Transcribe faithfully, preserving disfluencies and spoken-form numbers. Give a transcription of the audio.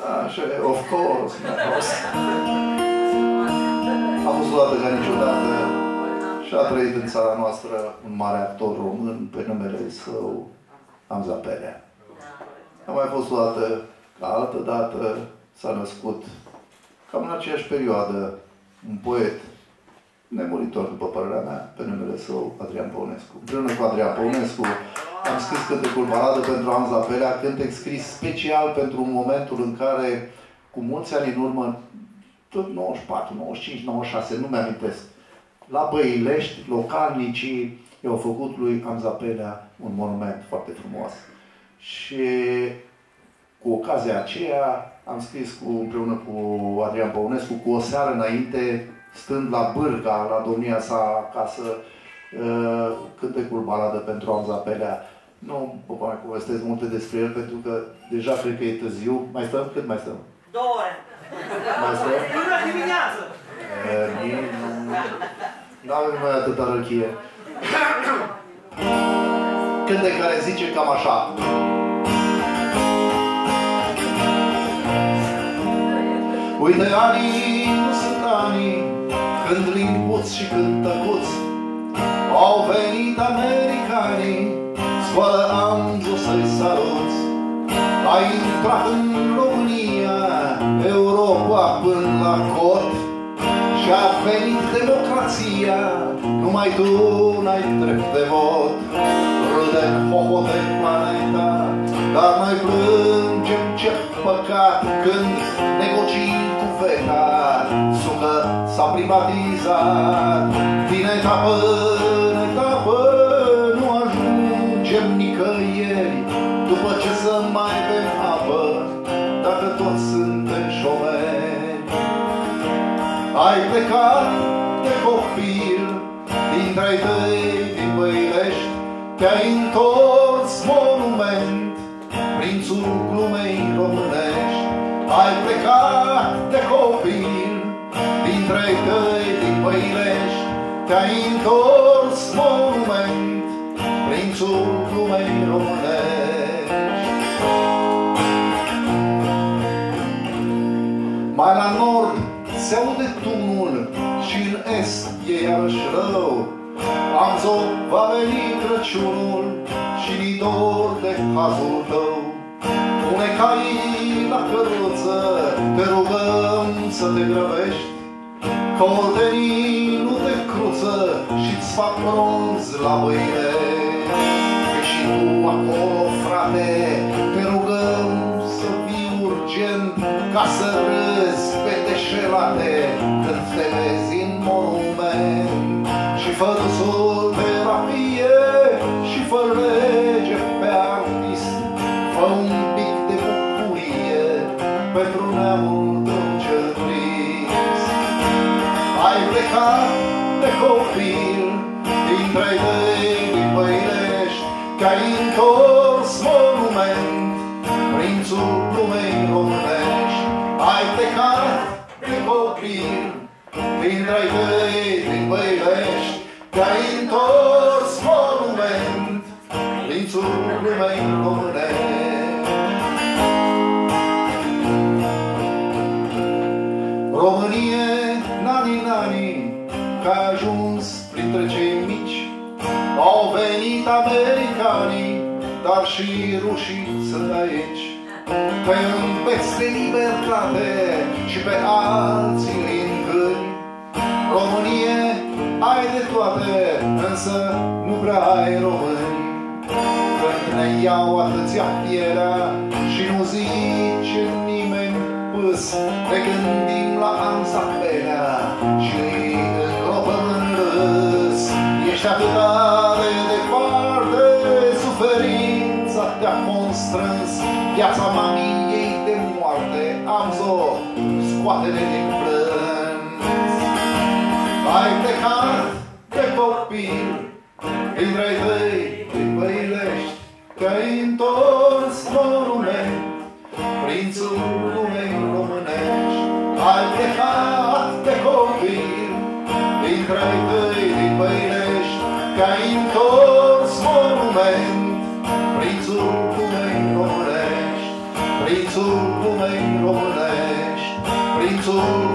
Așa, of course, a fost luată ca niciodată și a trăit în țara noastră un mare actor român pe numele său, Hamza Pelea. A mai fost luată ca altă dată, s-a născut cam în aceeași perioadă un poet nemuritor, după părerea mea, pe numele său, Adrian Păunescu. Împreună cu Adrian Păunescu am scris cântecul Baladă pentru Hamza Pelea, cântec scris special pentru momentul în care, cu mulți ani în urmă, tot nouăzeci și patru, nouăzeci și cinci, nouăzeci și șase, nu mi-amintesc, la Băilești, localnicii i-au făcut lui Hamza Pelea un monument foarte frumos. Și cu ocazia aceea am scris cu, împreună cu Adrian Păunescu, cu o seară înainte, stând la Bârca, la domnia sa acasă, cântecul Baladă pentru Hamza Pelea. Nu vă mai povestesc multe despre el, pentru că deja cred că e târziu. Mai stăm? Cât mai stăm? Două ore. Mai stăm? Până dimineață. Nu avem mai atâta răchie. Cântec care zice cam așa. Uite, anii nu sunt anii când limbuți și când tăcuți. Au venit americanii, scoală Amzo să-i saluți. A intrat în România Europa până la cot și-a venit democrația, numai tu n-ai drept de vot. Râdem, hohotem planeta, dar noi plângem ce păcat când negocii cu veta. Sucă s-a privatizat, din etapă în etapă nu ajungem nicăieri. După ce să mai bem apă, dacă toți suntem șomeri? Ai plecat de copil dintre-ai tăi din Băilești, te-ai întors monument, prințul glumei românești. Ai plecat de copil dintre-ai tăi din Băilești, te-ai întors monument, prințul glumei românești. Mai la nord se aude tunul și în est e iarăși rău. Amzo, va veni Crăciunul și ni dor de hazul tău. Pune caii la căruță, te rugăm să te grăbești, că ordenii nu te cruță și-ți fac bronz la băile. Că și tu acolo, frate, te rugăm să fii urgent, ca să râzi pe deșelate când te vezi în monument. Și fă dusul terapie și fă lege pe artist, fă un pic de bucurie pentru neamul tău cel trist. Ai plecat de copil dintre-ai tăi din Băilești, te-ai întors monument, prințul glumei românești. Ai plecat de copil dintre-ai tăi din Băilești, te-ai întors monument, prințul glumei românești. Românie, nani, nani, că ai ajuns printre cei mici. Au venit americanii, dar și rușii sunt aici. Că împeți de libertate și pe alții îi încâni. Românie, ai de toate, însă nu prea ai români. Când ne iau atâția pielea și nu zice nimeni pâs, ne gândim la Hamza Pelea și îi îngropăm în râs. Ești atâta de departe, suferința te-a constrâns, viața mamiei de moarte. Amzo, scoate-ne din plâns. Ai plecat de copil dintre-ai tăi din Băilești, te-ai întors monument, prințul glumei românești. Ai plecat de copil dintre-ai tăi din Băilești, te-ai întors monument, prințul glumei românești, prințul glumei românești. sul